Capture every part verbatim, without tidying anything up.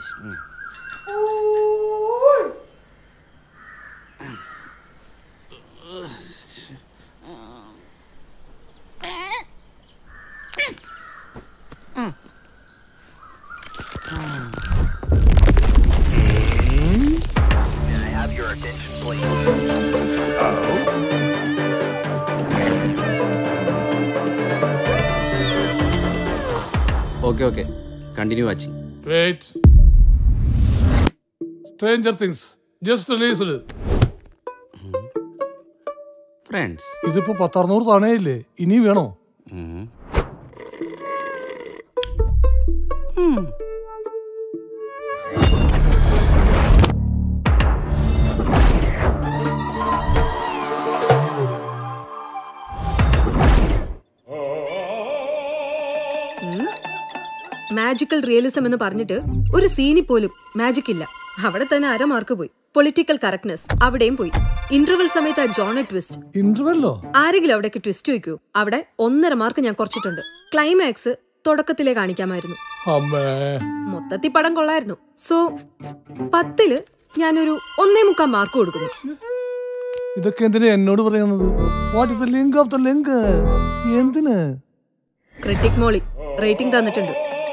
Okay, okay. Continue watching. Wait. Stranger Things. Just released. Friends. ഇതിപ്പോ പത്തറുന്നൂറ് തവണയില്ലേ? ഇനി വേണോ? Magical realism എന്ന് പറഞ്ഞിട്ട് ഒരു സീനി പോലും മാജിക് ഇല്ല. അവിടെ തന്നെ അര മാർക്ക് പോയി. പൊളിറ്റിക്കൽ കറക്റ്റ്നെസ് അവിടെയും പോയി. ഇന്റർവെൽ സമയത്ത് ആ ജോണ ട്വിസ്റ്റ്. ഇന്റർവെല്ലോ? ആരെങ്കിലും അവിടേക്ക് ട്വിസ്റ്റ് വയ്ക്കൂ. അവിടെ ഒന്നര മാർക്ക് ഞാൻ കുറച്ചിട്ടുണ്ട്. ക്ലൈമാക്സ് തുടക്കത്തിലേ കാണിക്കാമായിരുന്നു. മൊത്തത്തിൽ പടം കൊള്ളായിരുന്നു. സോ പത്തില് ഞാനൊരു ഒന്നേ മുക്കാൽ മാർക്ക് കൊടുക്കുന്നു. ഇതൊക്കെ എന്തിനാ എന്നോട് പറയുന്നത്? What is the link of the link? എന്തിന്? ക്രിട്ടിക് മോളി റേറ്റിംഗ് തന്നിട്ടുണ്ട്.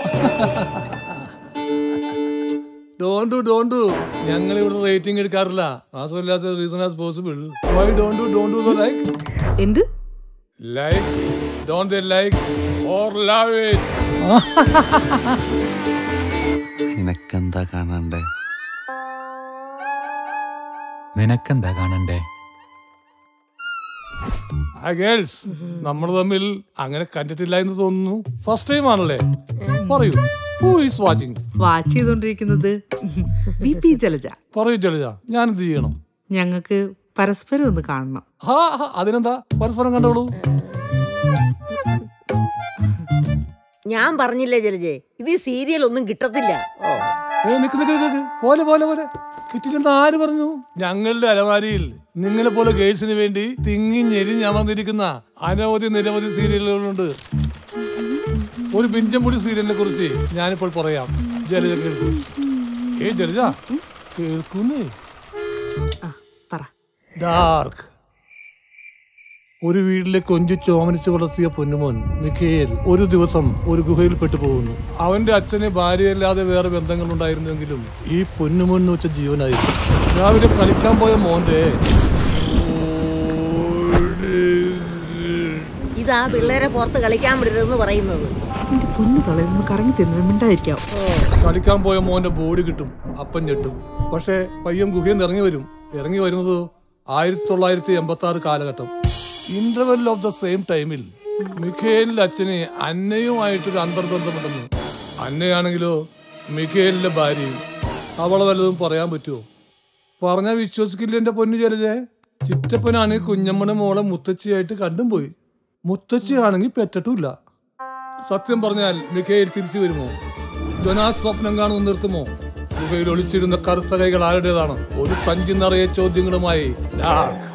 Don't do, don't do. ഞങ്ങൾ ഇവിടെ റേറ്റിംഗ് എടുക്കാറില്ല. As well as reason as possible. Why don't do, don't do the like? എന്ത്? Like, don't they like or love it? നിനക്കെന്താ കാണണ്ടേ? നിനക്കെന്താ കാണണ്ടേ? ആ ഗേൾസ്, നമ്മൾ തമ്മിൽ അങ്ങനെ കണ്ടിട്ടില്ല എന്ന് തോന്നുന്നു. ഫസ്റ്റ് ടൈം ആണല്ലേ? പറയൂ, who is watching? വാച്ച് ചെയ്തോണ്ടിരിക്കുന്നത് വി പി ജലജ. പറയൂ ജലജ, ഞാൻ എന്ത് ചെയ്യണം? ഞങ്ങൾക്ക് പരസ്പരം ഒന്ന് കാണണം. ഹാ, അതിനെന്താ, പരസ്പരം കണ്ടോളൂ. ഞാൻ പറഞ്ഞില്ലേ ജലജെ, ഇത് സീരിയൽ ഒന്നും കിട്ടത്തില്ല. പോലെ പോലെ പോലെ കിട്ടില്ലെന്ന് ആര് പറഞ്ഞു? ഞങ്ങളുടെ അലമാരിയിൽ നിങ്ങളെ പോലെ ഗേൾസിന് വേണ്ടി തിങ്ങി ഞെരിഞ്ഞമർന്നിരിക്കുന്ന അനവധി നിരവധി സീരിയലുകളുണ്ട്. ഒരു പിഞ്ചമ്പുടി സീരിയലിനെ കുറിച്ച് ഞാനിപ്പോൾ പറയാം. ജലജ കേൾക്കൂ. ഏ ജലജ കേൾക്കുന്നേ. ഡാർക്ക്. ഒരു വീട്ടിലെ കൊഞ്ചു ചോമനിച്ച് വളർത്തിയ പൊന്നുമോൻ മിഖേൽ ഒരു ദിവസം ഒരു ഗുഹയിൽ പെട്ടു പോകുന്നു. അവന്റെ അച്ഛന് ഭാര്യയല്ലാതെ വേറെ ബന്ധങ്ങളുണ്ടായിരുന്നെങ്കിലും ഈ പൊന്നുമോൻ എന്ന് വെച്ച ജീവനായിരുന്നു. രാവിലെ കളിക്കാൻ പോയ മോന്റെ ഇതാ പിള്ളേരെ പുറത്ത് കളിക്കാൻ വിടരുതെന്ന് പറയുന്നത്. കളിക്കാൻ പോയ മോന്റെ ബോഡി കിട്ടും, അപ്പൻ ഞെട്ടും. പക്ഷെ പയ്യൻ ഗുഹയിൽ നിന്ന് ഇറങ്ങി വരും. ഇറങ്ങി വരുന്നത് ആയിരത്തി തൊള്ളായിരത്തി എൺപത്തി ആറ് കാലഘട്ടം. ഇന്റർവെൽ ഓഫ് ദ സെയിം ടൈമിൽ മിഖേലിന്റെ അച്ഛന് അന്നയുമായിട്ടൊരു അന്തർബന്ധമുണ്ടെന്ന്. അന്നയാണെങ്കിലോ മിഖേലിന്റെ ഭാര്യയും. അവളെ വല്ലതും പറയാൻ പറ്റുമോ? പറഞ്ഞാൽ വിശ്വസിക്കില്ല എന്റെ പൊന്നു ജലജെ. ചിറ്റപ്പനാണെങ്കിൽ കുഞ്ഞമ്മയുടെ മോളെ മുത്തച്ഛിയായിട്ട് കണ്ടും പോയി. മുത്തച്ഛിയാണെങ്കിൽ പെറ്റിട്ടില്ല. സത്യം പറഞ്ഞാൽ മിഖേൽ തിരിച്ചു വരുമോ? ജോനാസ് സ്വപ്നം കാണുന്ന നിർത്തുമോ? ഗുഹയിൽ ഒളിച്ചിരുന്ന കറുത്ത കൈകൾ ആരുടേതാണ്? ഒരു പഞ്ചി നിറയെ ചോദ്യങ്ങളുമായി ഡാർക്ക്.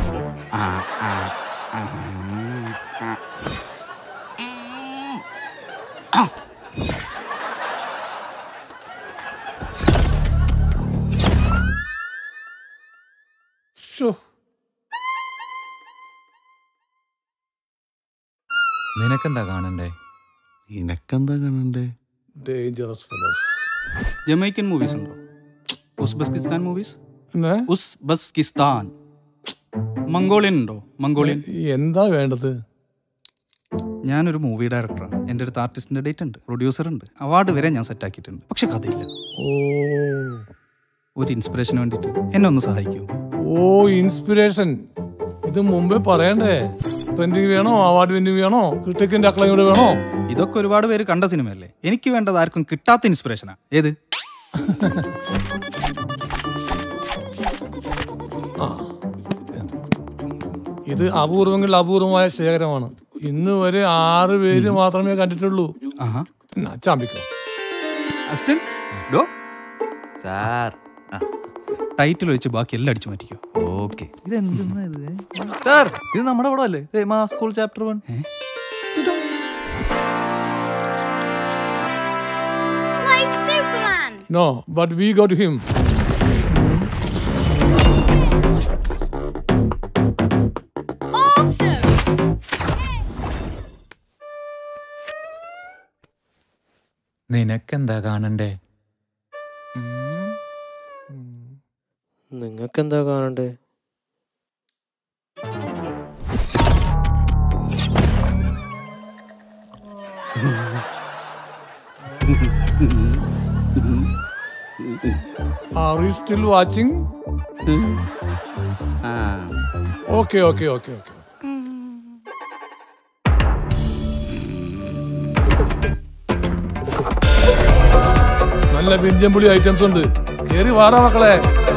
നിനക്കെന്താ കാണണ്ടേ? നിനക്കെന്താ കാണണ്ടേ? Dangerous fellows. ജമൈക്കൻ മൂവീസ് ഉണ്ടോ? Uzbekistan movies? ഉസ്ബെക്കിസ്ഥാൻ. മംഗോളിയൻ ഉണ്ടോ? മംഗോളിയൻ. എന്താ വേണ്ടത്? ഞാനൊരു മൂവി ഡയറക്ടറാണ്. എൻ്റെ അടുത്ത് ആർട്ടിസ്റ്റിന്റെ ഡേറ്റ് ഉണ്ട്, പ്രൊഡ്യൂസർ ഉണ്ട്, അവാർഡ് വരെ ഞാൻ സെറ്റ് ആക്കിയിട്ടുണ്ട്. പക്ഷെ കഥയില്ല. ഓ, ഒരു ഇൻസ്പിറേഷന് വേണ്ടിയിട്ട് എന്നെ ഒന്ന് സഹായിക്കൂ. ഓ, ഇൻസ്പിറേഷൻ. ഇത് മുമ്പേ പറയണ്ടേ? ട്രെൻഡിങ് വേണോ, അവാർഡ് വിന്നിങ് വേണോ, ക്രിട്ടിക്കിന്റെ അക്ലൈമഡ് വേണോ? ഇതൊക്കെ ഒരുപാട് പേര് കണ്ട സിനിമയല്ലേ. എനിക്ക് വേണ്ടത് ആർക്കും കിട്ടാത്ത ഇൻസ്പിറേഷനാ. ഏത്? ഇത് അപൂർവങ്ങളിൽ അപൂർവമായ ശേഖരമാണ്. ഇന്ന് വരെ ആറ് പേര് മാത്രമേ കണ്ടിട്ടുള്ളൂ. ടൈറ്റിൽ വെച്ച് ബാക്കി എല്ലാം അടിച്ചു മാറ്റിക്കോ. ഓക്കെ. ഇത് നമ്മുടെ പടം അല്ലേ? School chapter one. No but we got him. നിനക്കെന്താ കാണണ്ടേ? നിങ്ങക്കെന്താ കാണണ്ടേ? Are you still watching? Ah. Okay, okay, okay, okay. നല്ല ബിഞ്ചമ്പുളി ഐറ്റംസ് ഉണ്ട്. കേറി വാടാ മക്കളെ.